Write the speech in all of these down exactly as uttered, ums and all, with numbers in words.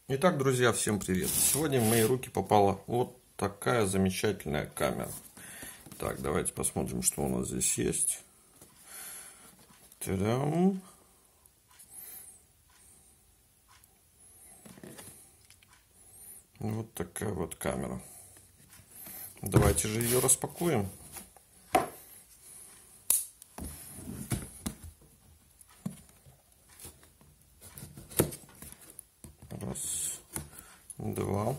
Итак, друзья, всем привет! Сегодня в мои руки попала вот такая замечательная камера. Так, давайте посмотрим, что у нас здесь есть. Та-дам! Вот такая вот камера. Давайте же ее распакуем. Раз, два.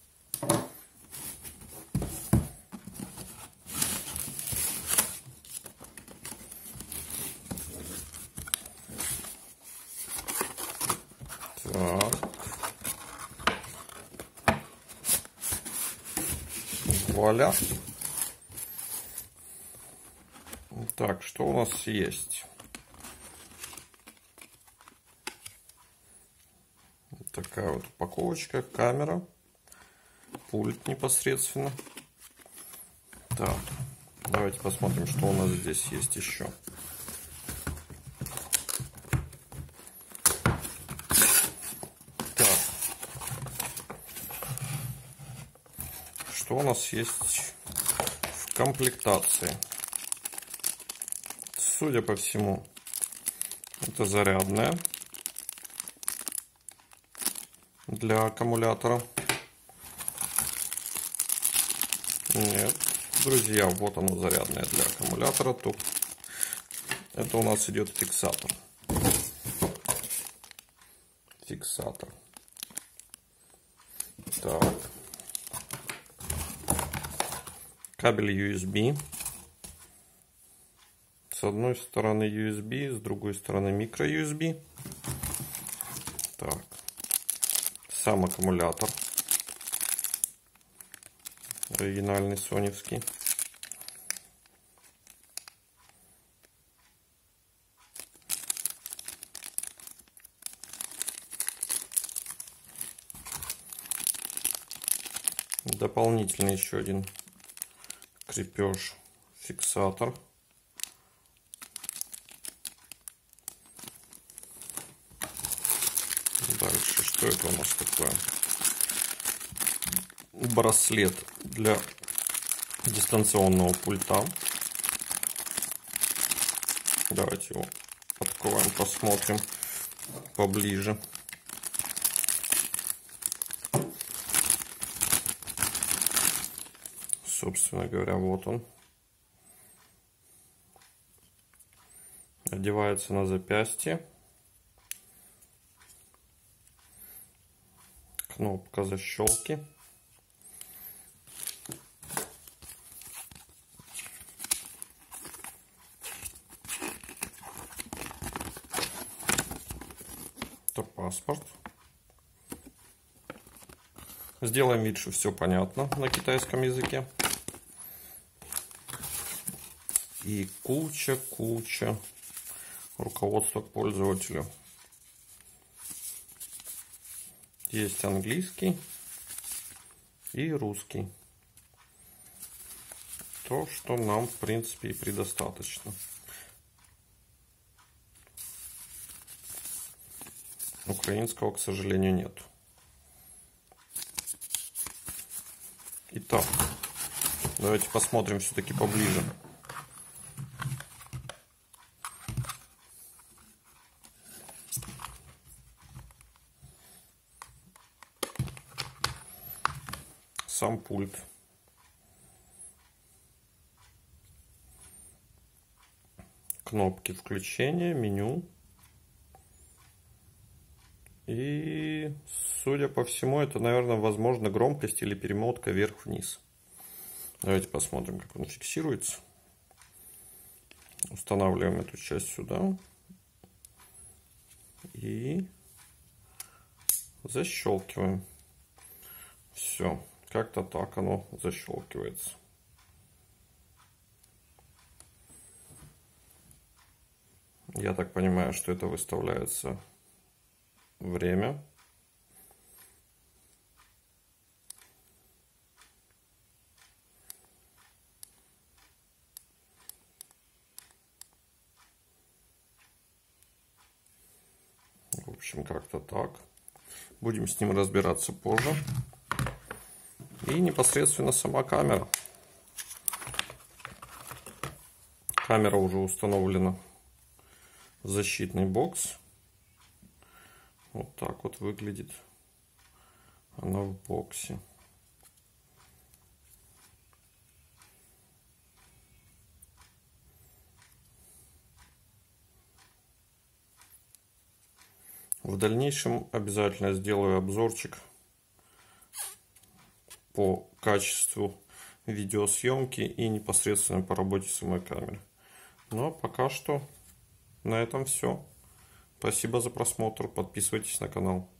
Так. Вуаля. Так, что у нас есть? Вот такая вот упаковочка, камера, пульт непосредственно. Так, давайте посмотрим, что у нас здесь есть еще. Так, что у нас есть в комплектации? Судя по всему, это зарядная для аккумулятора. Нет, друзья, вот оно, зарядное для аккумулятора. Тут это у нас идет фиксатор. Фиксатор. Так. Кабель ю эс би. С одной стороны ю эс би, с другой стороны микро ю эс би. Так. Сам аккумулятор. Оригинальный соневский. Дополнительный еще один крепеж, фиксатор. Дальше, что это у нас такое? Браслет для дистанционного пульта. Давайте его откроем, посмотрим поближе. Собственно говоря, вот он. Одевается на запястье. Кнопка защелки. Это паспорт. Сделаем вид, что все понятно на китайском языке. И куча-куча руководства к пользователю. Есть английский и русский. То, что нам, в принципе, и предостаточно. Украинского, к сожалению, нет. Итак, давайте посмотрим все-таки поближе. Сам пульт. Кнопки включения, меню. И, судя по всему, это, наверное, возможно, громкость или перемотка вверх-вниз. Давайте посмотрим, как он фиксируется. Устанавливаем эту часть сюда. И защелкиваем. Все. Как-то так оно защелкивается. Я так понимаю, что это выставляется время. В общем, как-то так. Будем с ним разбираться позже. И непосредственно сама камера. Камера уже установлена в защитный бокс. Вот так вот выглядит она в боксе. В дальнейшем обязательно сделаю обзорчик по качеству видеосъемки и непосредственно по работе самой камеры. Ну а пока что на этом все. Спасибо за просмотр. Подписывайтесь на канал.